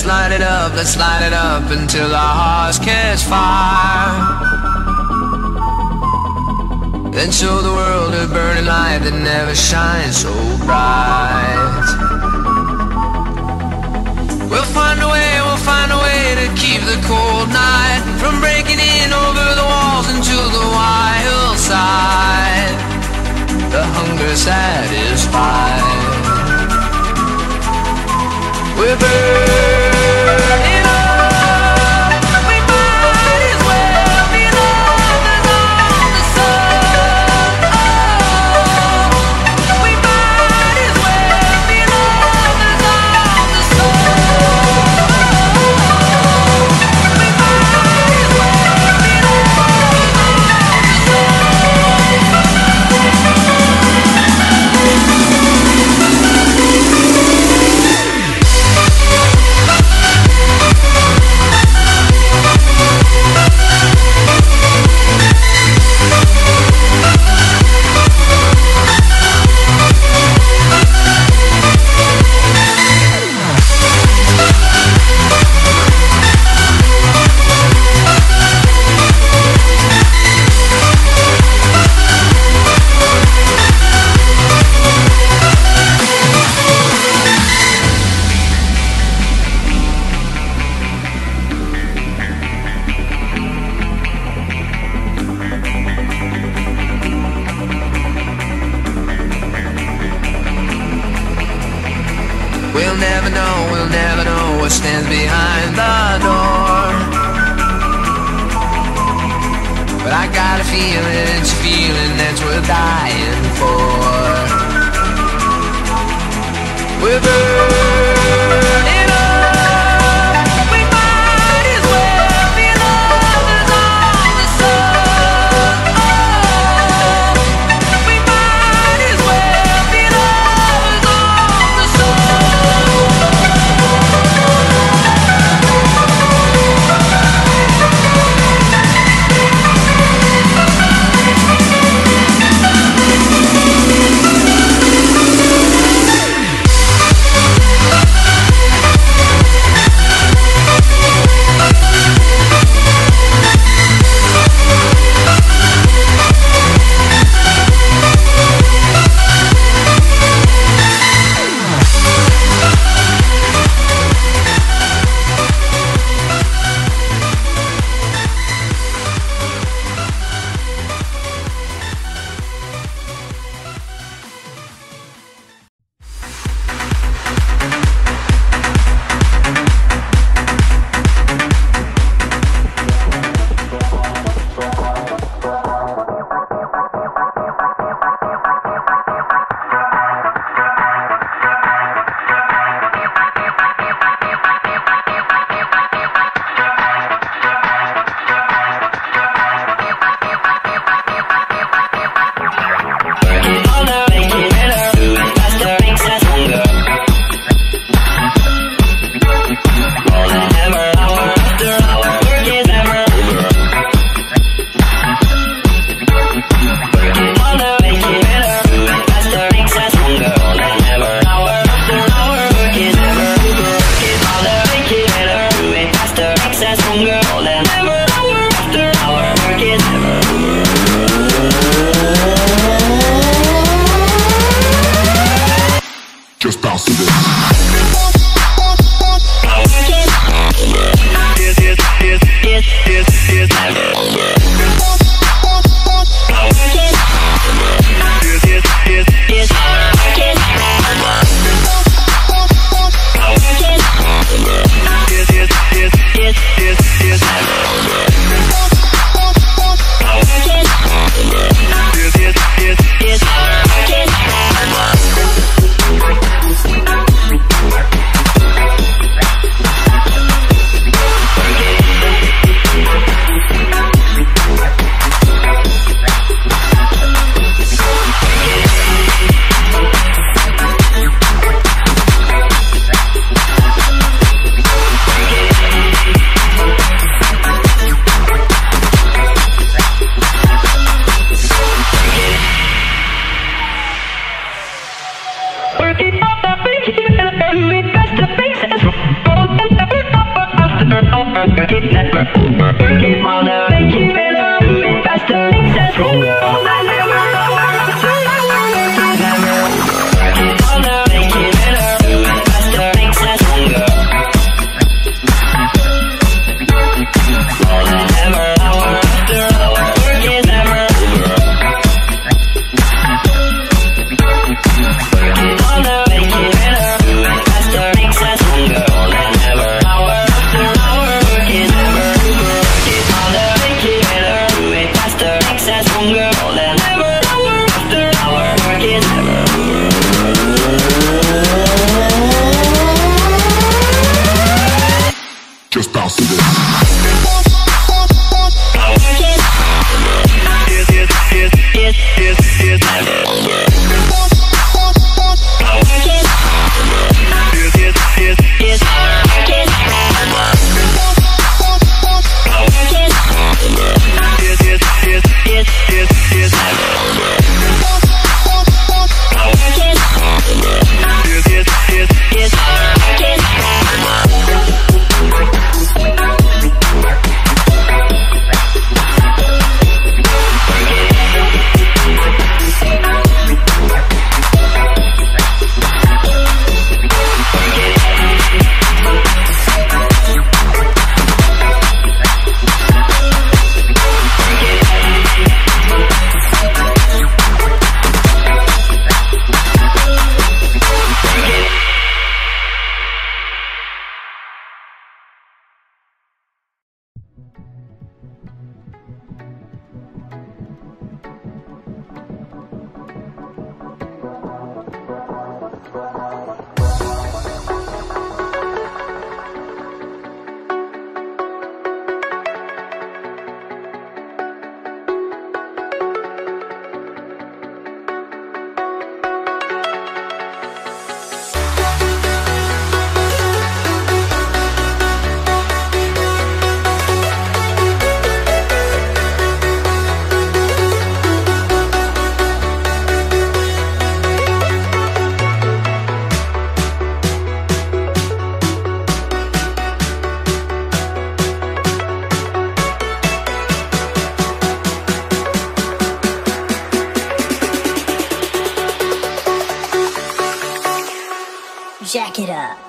let's light it up until our hearts catch fire. Then show the world a burning light that never shines so bright. We'll find a way to keep the cold night from breaking in over the walls into the wild side. The hunger satisfied. We're burning up. We might as well be lovers on the sun. Oh, we might as well be lovers on the sun. We might as well be lovers on the We'll never know what stands behind the door. But I got a feeling, it's a feeling that's worth dying for. We're burning up. We might as well be lovers on the sun. Oh, we might as well be lovers on the sun. Jack it up.